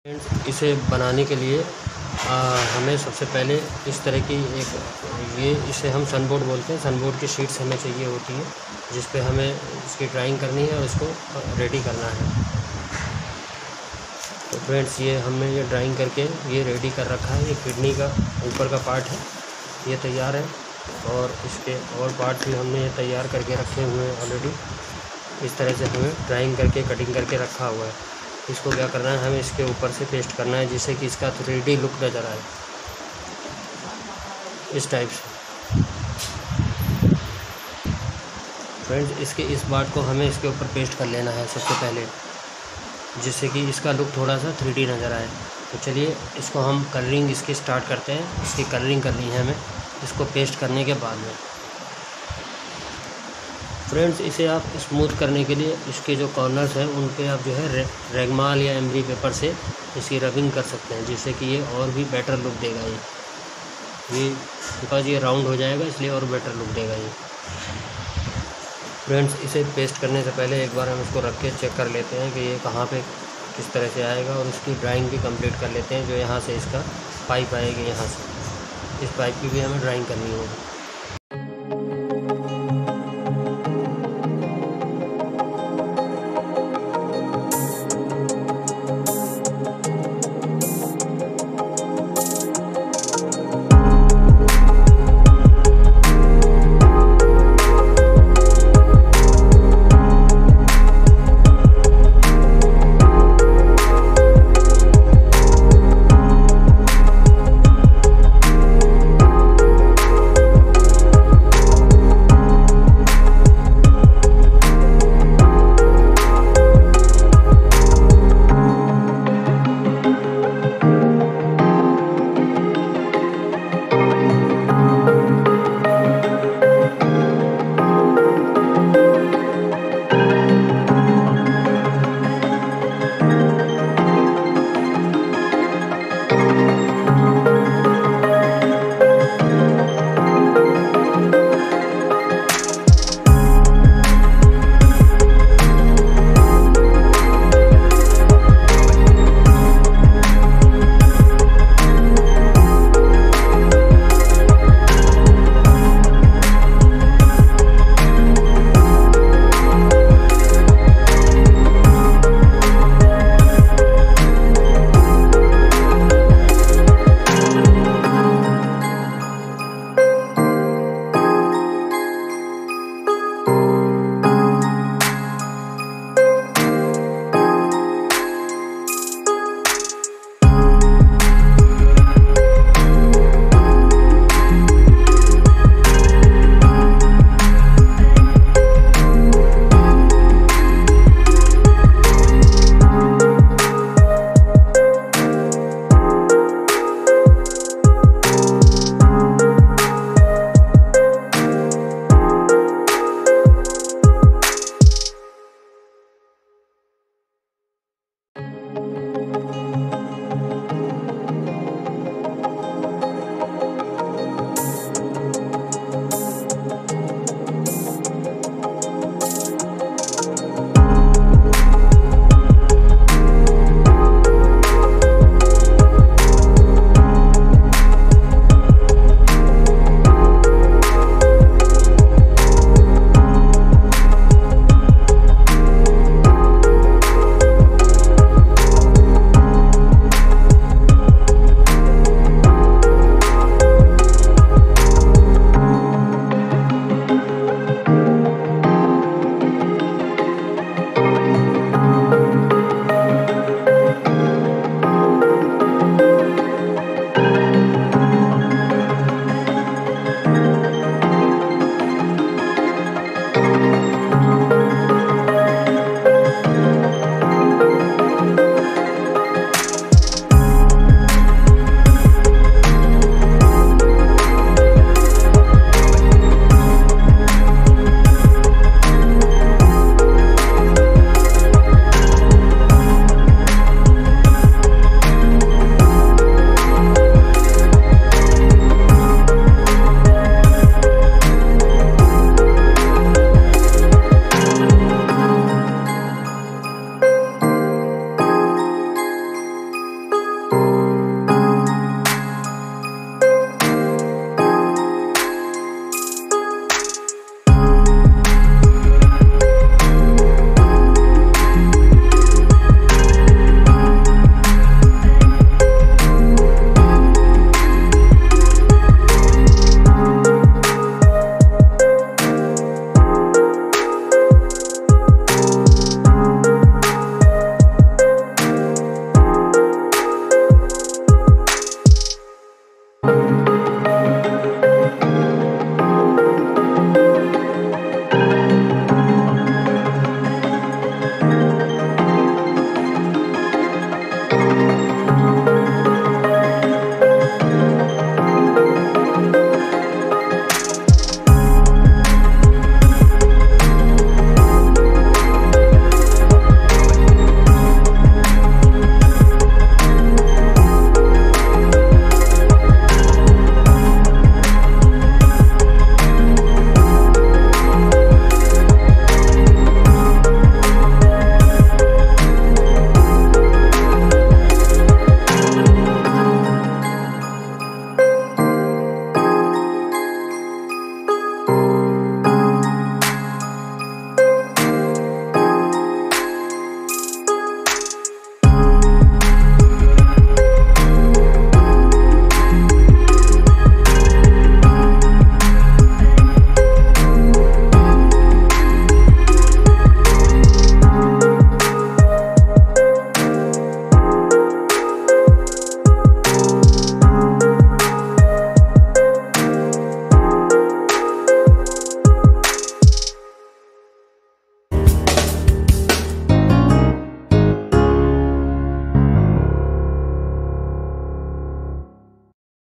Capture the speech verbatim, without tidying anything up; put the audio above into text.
Friends, इसे बनाने के लिए आ, हमें सबसे पहले इस तरह की एक ये इसे हम सनबोर्ड बोलते हैं। सनबोर्ड की शीट्स हमें चाहिए होती है जिस पे हमें इसकी ड्राइंग करनी है और इसको रेडी करना है। तो फ्रेंड्स, ये हमने ये ड्राइंग करके ये रेडी कर रखा है। ये किडनी का ऊपर का पार्ट है, ये तैयार है और इसके और पार्ट भी हमने ये तैयार करके रखे हुए हैं ऑलरेडी। इस तरह से हमें ड्राइंग करके कटिंग करके रखा हुआ है। इसको क्या करना है, हमें इसके ऊपर से पेस्ट करना है जिससे कि इसका थ्री डी लुक नज़र आए, इस टाइप से। फ्रेंड्स, इसके इस पार्ट को हमें इसके ऊपर पेस्ट कर लेना है सबसे पहले, जिससे कि इसका लुक थोड़ा सा थ्री डी नज़र आए। तो चलिए इसको हम कलरिंग इसकी स्टार्ट करते हैं। इसकी कलरिंग करनी है हमें इसको पेस्ट करने के बाद में। फ्रेंड्स, इसे आप स्मूथ करने के लिए इसके जो कॉर्नर्स हैं उन पे आप जो है रे, रेगमाल या एमरी पेपर से इसकी रबिंग कर सकते हैं, जिससे कि ये और भी बेटर लुक देगा। ये ये बिकॉज ये राउंड हो जाएगा इसलिए और बेटर लुक देगा ये। फ्रेंड्स, इसे पेस्ट करने से पहले एक बार हम इसको रख के चेक कर लेते हैं कि ये कहाँ पे किस तरह से आएगा, और इसकी ड्राइंग भी कंप्लीट कर लेते हैं। जो यहाँ से इसका पाइप आएगी, यहाँ से इस पाइप की भी हमें ड्राइंग करनी होगी।